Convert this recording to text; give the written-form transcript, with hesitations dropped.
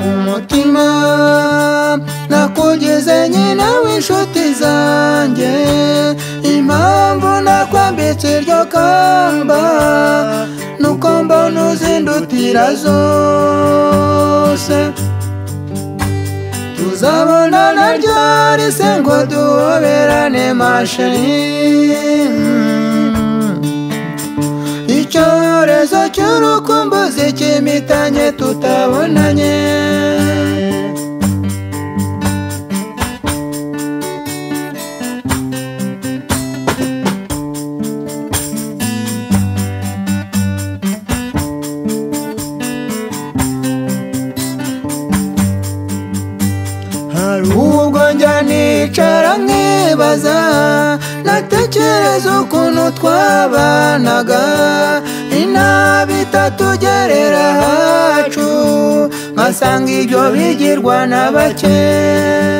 umutima nakugeze nyina w'inshuti zanjye impamvu nakwambitse iryo kamba nuko mbona uzindutira zose tuzabonana ryari se ngo duhoberane masheri icyorezo cy'urukumbuzi kimitanye tutabonanye hari ubwo njya nicara nkibaza natekereza ukuntu twabanaga inabi itatugerera hacu nkasanga ibyo bigirwa na bake